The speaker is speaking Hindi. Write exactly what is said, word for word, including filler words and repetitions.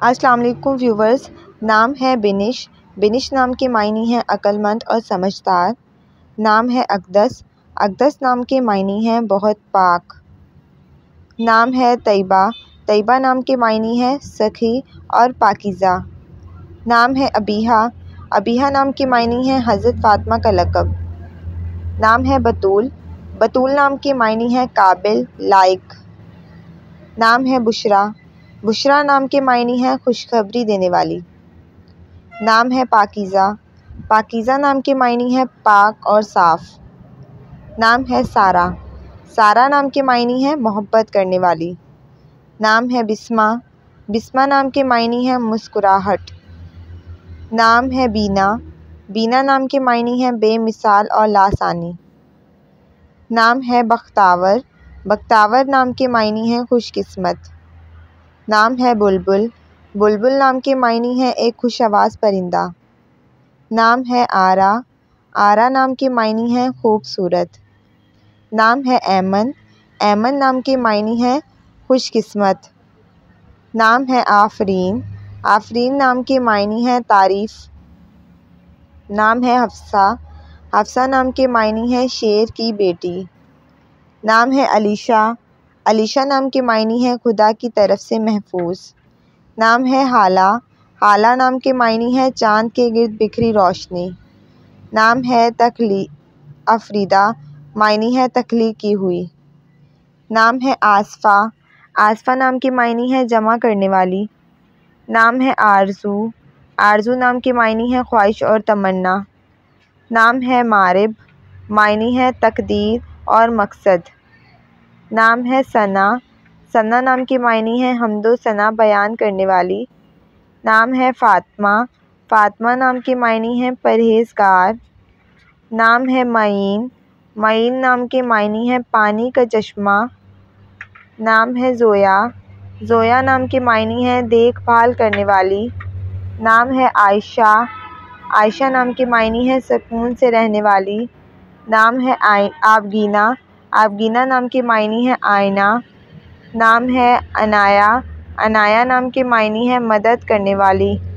अस्सलाम वालेकुम व्यूवर्स। नाम है बिनिश। बिनिश नाम के मायने हैं अक्लमंद और समझदार। नाम है अक़दस। अक़दस नाम के मायने हैं बहुत पाक। नाम है तैयबा। तैयबा नाम के मायने हैं सखी और पाकीज़ा। नाम है अबीहा। अबीहा नाम के मायने हैं हज़रत फ़ातिमा का लक़ब। नाम है बतूल। बतूल नाम के मायने हैं काबिल, लायक। नाम है बुशरा। बुशरा नाम के मायने हैं खुशखबरी देने वाली। नाम है पाकीज़ा। पाकीज़ा नाम के मायने हैं पाक और साफ़। नाम है सारा। सारा नाम के मायने हैं मोहब्बत करने वाली। नाम है बिस्मा। बिस्मा नाम के मायने हैं मुस्कुराहट। नाम है बीना। बीना नाम के मायने हैं बेमिसाल और लासानी। नाम है बख्तावर। बख्तावर नाम के मायने हैं खुशकिस्मत। नाम है बुलबुल। बुलबुल नाम के मायने हैं एक खुश आवाज़ परिंदा। नाम है आरा। आरा नाम के मायने हैं खूबसूरत। नाम है ऐमन। ऐमन नाम के मायने हैं खुशकिस्मत। नाम है आफरीन। आफरीन नाम के मायने हैं तारीफ़। नाम है हफ्सा। हफ्सा नाम के मायने हैं शेर की बेटी। नाम है अलीशा। अलीशा नाम के मायने हैं खुदा की तरफ से महफूज। नाम है हाला। हाला नाम के मायने हैं चाँद के गिर्द बिखरी रोशनी। नाम है तखली अफरीदा, मायने है तख्लीक की हुई। नाम है आसफ़ा। आसफ़ा नाम के मायने हैं जमा करने वाली। नाम है आरज़ू। आरज़ू नाम के मायने हैं ख्वाहिश और तमन्ना। नाम है मारिब। मायने हैं तकदीर और मकसद। नाम है सना। सना नाम के मायने हैं हम्दो सना बयान करने वाली। नाम है फ़ातिमा। फ़ातिमा नाम के मायने हैं परहेज़गार। नाम है मईन। मईन नाम के मायने हैं पानी का चश्मा। नाम है ज़ोया। ज़ोया नाम के मायने हैं देखभाल करने वाली। नाम है आयशा। आयशा नाम के मायने हैं सुकून से रहने वाली। नाम है आय आबगीना। आबगीना नाम के मायने हैं आईना। नाम है अनाया। अनाया नाम के मायने हैं मदद करने वाली।